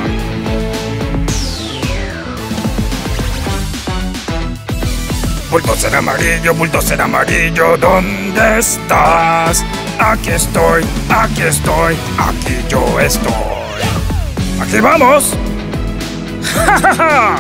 Bulldozer amarillo, bulldozer amarillo, ¿dónde estás? Aquí estoy, aquí estoy, aquí yo estoy. ¡Aquí vamos! ¡Ja, ja, ja!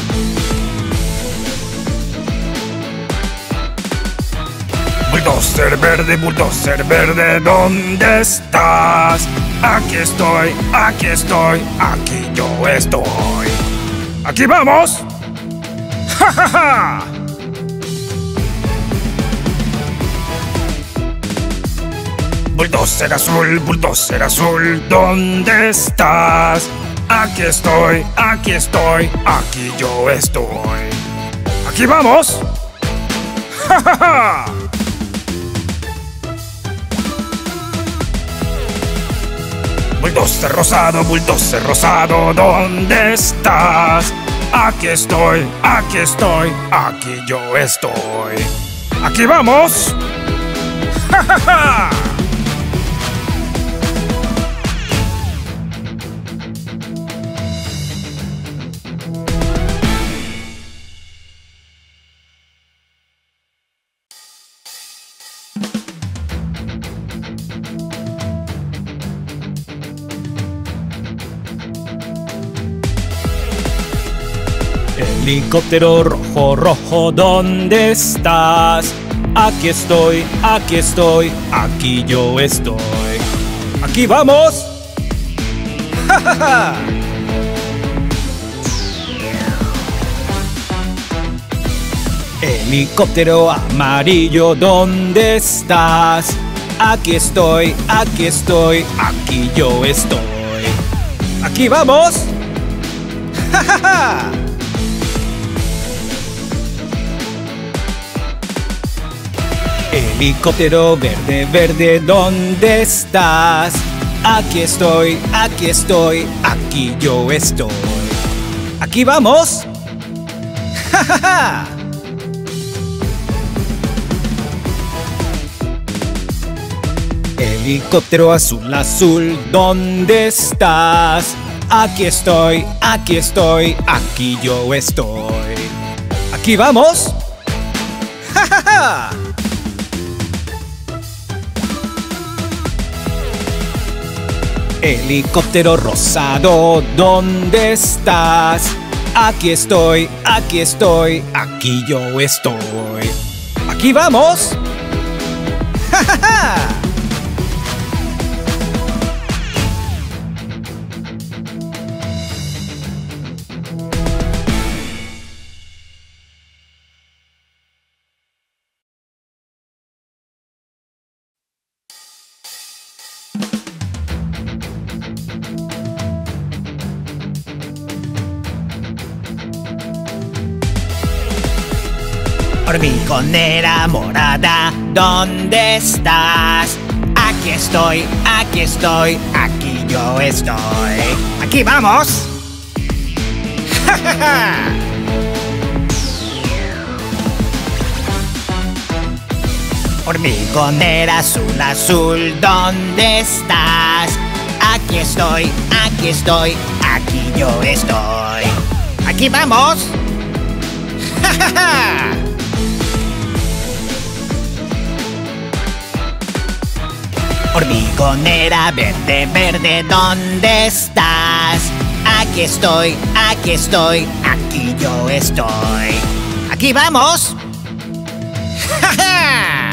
Bulldozer verde, bulldozer verde, ¿dónde estás? Aquí estoy, aquí estoy, aquí yo estoy. ¡Aquí vamos! ¡Ja, ja, ja! Bulldozer azul, bulldozer azul, ¿dónde estás? Aquí estoy, aquí estoy, aquí yo estoy. ¡Aquí vamos! ¡Ja, ja, ja! Bulldozer rosado, bulldozer rosado, ¿dónde estás? Aquí estoy, aquí estoy, aquí yo estoy. ¡Aquí vamos! ¡Ja, ja, ja! Helicóptero rojo, rojo, ¿dónde estás? Aquí estoy, aquí estoy, aquí yo estoy. ¡Aquí vamos! ¡Ja, ja, ja! Helicóptero amarillo, ¿dónde estás? Aquí estoy, aquí estoy, aquí yo estoy. ¡Aquí vamos! ¡Ja, ja, ja! Helicóptero verde, verde, ¿dónde estás? Aquí estoy, aquí estoy, aquí yo estoy. ¡Aquí vamos! ¡Ja, ja, ja! Helicóptero azul, azul, ¿dónde estás? Aquí estoy, aquí estoy, aquí yo estoy. ¡Aquí vamos! ¡Ja, ja, ja! Helicóptero rosado, ¿dónde estás? Aquí estoy, aquí estoy, aquí yo estoy. ¡Aquí vamos! ¡Ja, ja, ja! Hormigonera morada, ¿dónde estás? Aquí estoy, aquí estoy, aquí yo estoy. ¡Aquí vamos! ¡Ja, ja, ja! Hormigonera azul, azul, ¿dónde estás? Aquí estoy, aquí estoy, aquí yo estoy. ¡Aquí vamos! ¡Ja, ja, ja! Hormigonera verde, verde, ¿dónde estás? Aquí estoy, aquí estoy, aquí yo estoy. ¡Aquí vamos! ¡Ja, ja!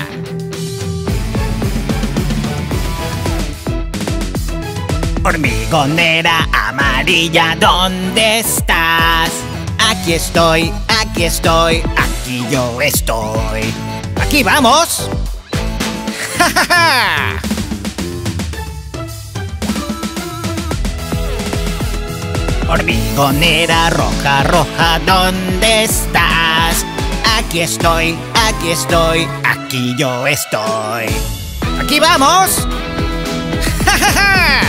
Hormigonera amarilla, ¿dónde estás? Aquí estoy, aquí estoy, aquí yo estoy. ¡Aquí vamos! ¡Ja, ja, ja! Hormigonera roja, roja, ¿dónde estás? Aquí estoy, aquí estoy, aquí yo estoy. ¡Aquí vamos! ¡Ja, ja, ja!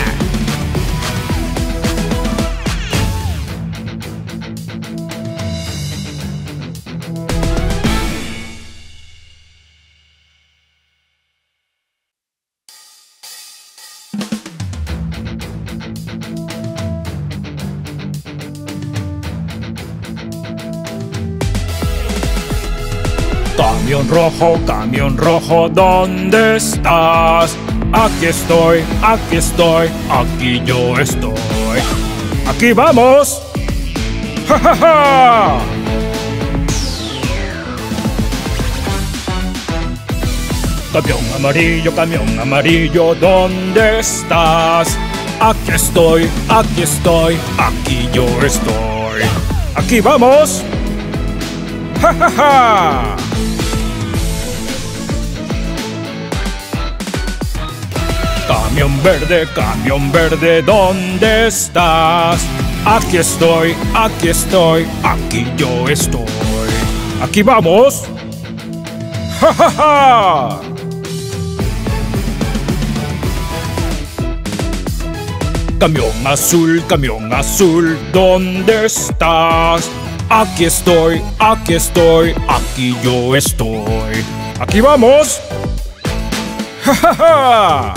Camión rojo, camión rojo, ¿dónde estás? Aquí estoy, aquí estoy, aquí yo estoy. ¡Aquí vamos! ¡Ja, ja, ja! Camión amarillo, camión amarillo, ¿dónde estás? Aquí estoy, aquí estoy, aquí yo estoy. ¡Aquí vamos! ¡Ja, ja, ja! Camión verde, camión verde, ¿dónde estás? Aquí estoy, aquí estoy, aquí yo estoy. ¡Aquí vamos! ¡Ja, ja, ja! Camión azul, camión azul, ¿dónde estás? Aquí estoy, aquí estoy, aquí yo estoy. ¡Aquí vamos! ¡Ja, ja, ja!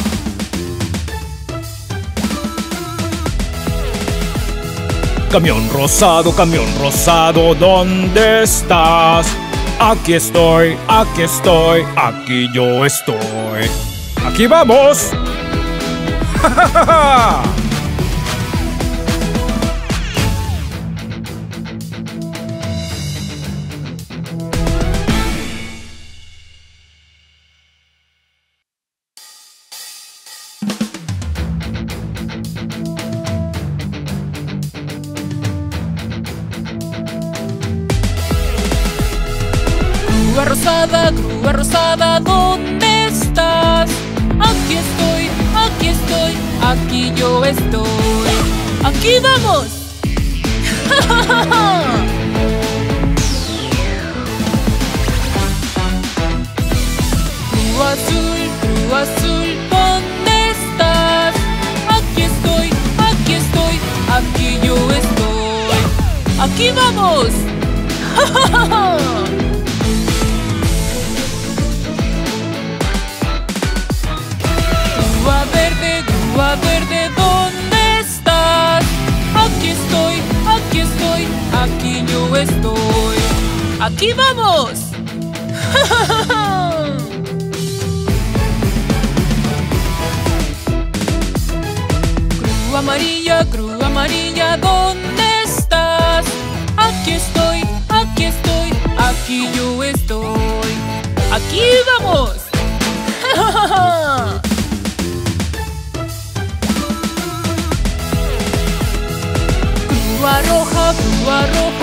Camión rosado, camión rosado, ¿dónde estás? Aquí estoy, aquí estoy, aquí yo estoy. ¡Aquí vamos! ¡Ja, ja, ja, ja! Grúa rosada, grúa rosada, ¿dónde estás? Aquí estoy, aquí estoy, aquí yo estoy. ¡Aquí vamos! ¡Ja, ja, ja, ja! Grúa azul, grúa azul, ¿dónde estás? Aquí estoy, aquí estoy, aquí yo estoy. ¡Aquí vamos! ¡Ja, ja, ja, ja! Grúa verde, grúa verde, ¿dónde estás? Aquí estoy, aquí estoy, aquí yo estoy. ¡Aquí vamos! ¡Ja, ja, ja, ja! Grúa amarilla, grúa amarilla, ¿dónde estás? Aquí estoy, aquí estoy, aquí yo estoy. ¡Aquí vamos! ¡Ja, ja, ja, ja! Grúa roja, grúa roja,